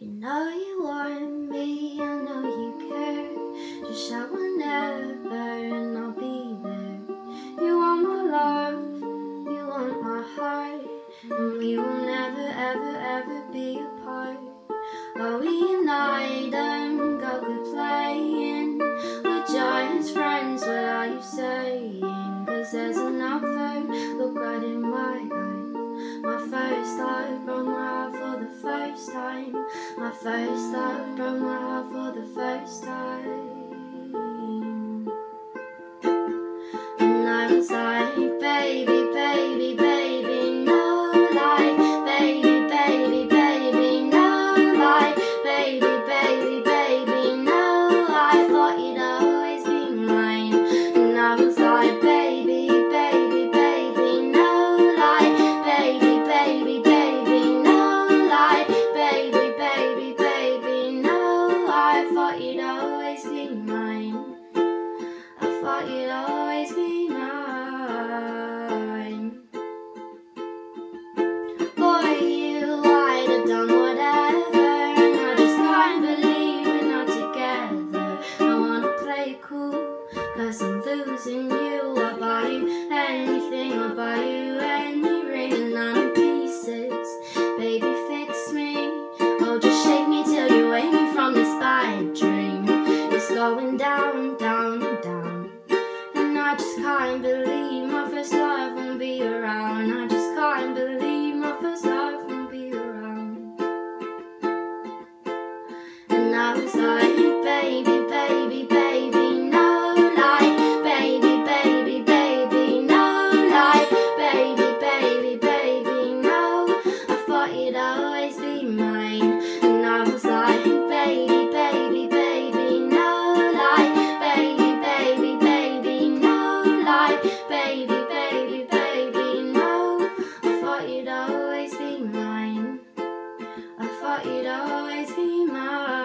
You know you want me, I know you care. Just shout whenever and I'll be there. You want my love, you want my heart, and we will never ever ever be apart. Are we unite and go good playing? We're giants friends, what are you saying? Cause there's another look right in my eyes. My first love broke my heart for the first time. My first love broke my heart for the first time. And I was like, baby, baby, baby, no lie. Baby, baby, baby, no lie. Baby, baby, baby, no lie. Thought you'd always be mine. And I was like, baby, baby, baby, no lie. Baby, baby, baby, no lie. Baby, baby, baby, no lie. I thought you'd always be mine. I thought you'd always be mine. For you, I'd have done whatever, and I just can't believe we're not together. I wanna play it cool, cause I'm losing you. I'll buy you anything, I'll buy you any ring, and I'm in pieces. Baby, fix me, oh just shake me till you wake me from this bad dream. It's going down, down, down, and I just can't believe my first love won't be around. I just can't believe my first love won't be around. And I was like, baby, baby, baby, no lie. Baby, baby, baby, no lie. Baby, baby, baby, no. I thought you'd always be mine. And I was like, baby, baby, baby, no lie. Baby, baby, baby, no lie. Baby, baby, baby, no. I thought you'd always be mine. I thought you'd always be mine.